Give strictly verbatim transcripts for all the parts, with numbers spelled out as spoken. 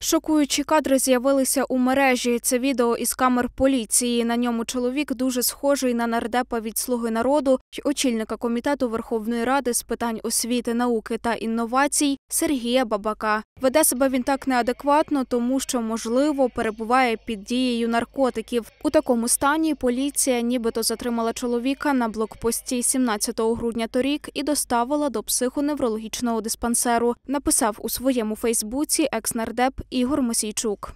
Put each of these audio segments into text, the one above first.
Шокуючі кадри з'явилися у мережі. Це відео із камер поліції. На ньому чоловік дуже схожий на нардепа від «Слуги народу» й очільника Комітету Верховної Ради з питань освіти, науки та інновацій Сергія Бабака. Веде себе він так неадекватно, тому що, можливо, перебуває під дією наркотиків. У такому стані поліція нібито затримала чоловіка на блокпості сімнадцятого грудня торік і доставила до психоневрологічного диспансеру. Написав у своєму фейсбуці екс-нардеп Ігор Мосійчук.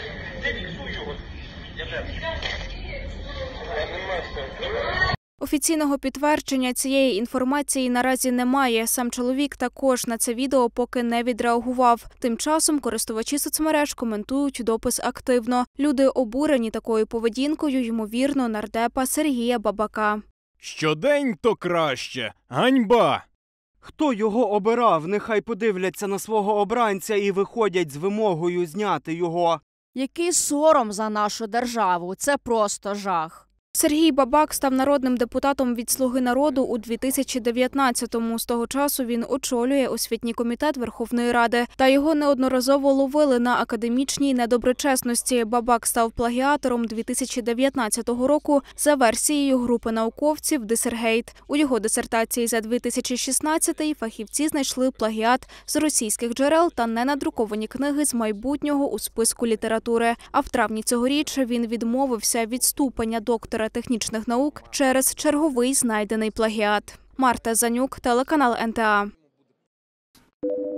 Офіційного підтвердження цієї інформації наразі немає. Сам чоловік також на це відео поки не відреагував. Тим часом користувачі соцмереж коментують допис активно. Люди обурені такою поведінкою, ймовірно, нардепа Сергія Бабака. Щодень то краще. Ганьба! Хто його обирав, нехай подивляться на свого обранця і виходять з вимогою зняти його. Який сором за нашу державу. Це просто жах. Сергій Бабак став народним депутатом від «Слуги народу» у дві тисячі дев'ятнадцятому. З того часу він очолює освітній комітет Верховної Ради. Та його неодноразово ловили на академічній недоброчесності. Бабак став плагіатором дві тисячі дев'ятнадцятого року за версією групи науковців «Дисергейт». У його дисертації за дві тисячі шістнадцятий фахівці знайшли плагіат з російських джерел та ненадруковані книги з майбутнього у списку літератури. А в травні цьогоріч він відмовився від ступеня доктора технічних наук через черговий знайдений плагіат. Марта Занюк, телеканал ен те а.